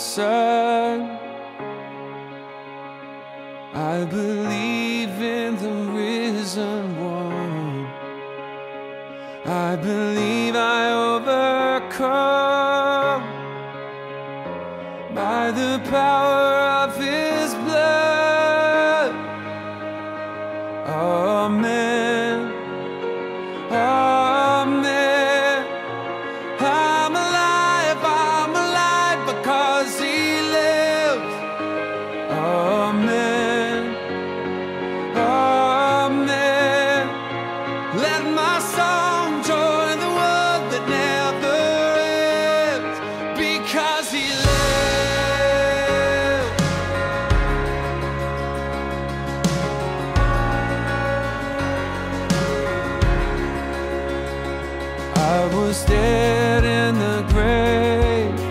sun. I believe in the risen one. I believe I overcome by the power of His blood. Amen. Amen. I'm alive because He lives. Amen. Amen. Let my song join the world that never ends, because He lives. I was dead in the grave.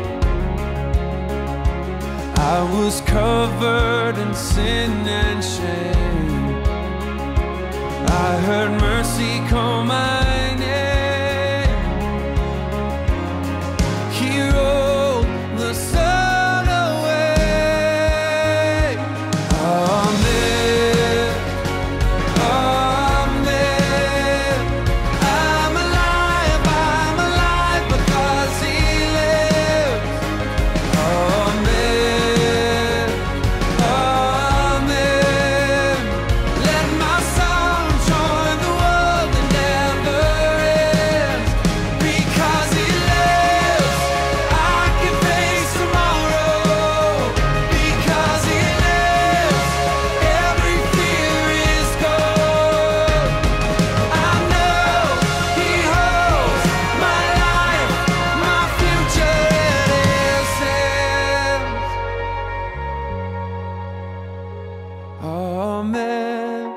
I was covered in sin and shame. I heard mercy call my name. He rolled the sun away. Amen. Amen. I'm alive because He lives. Amen. Amen. Let my song join the world that never ends, because He lives. I can face tomorrow, because He lives. Every fear is gone. I know He holds my life, my future in His hands. Amen.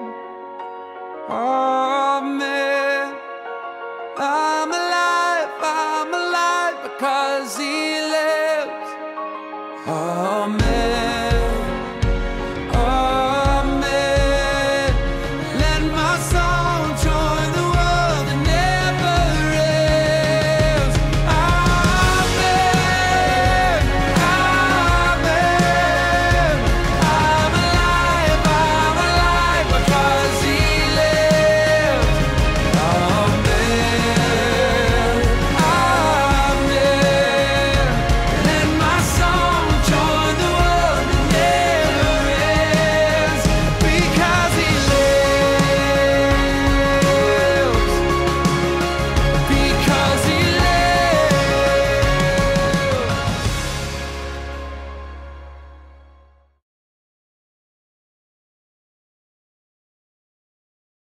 Amen. I'm alive because He lives. Amen.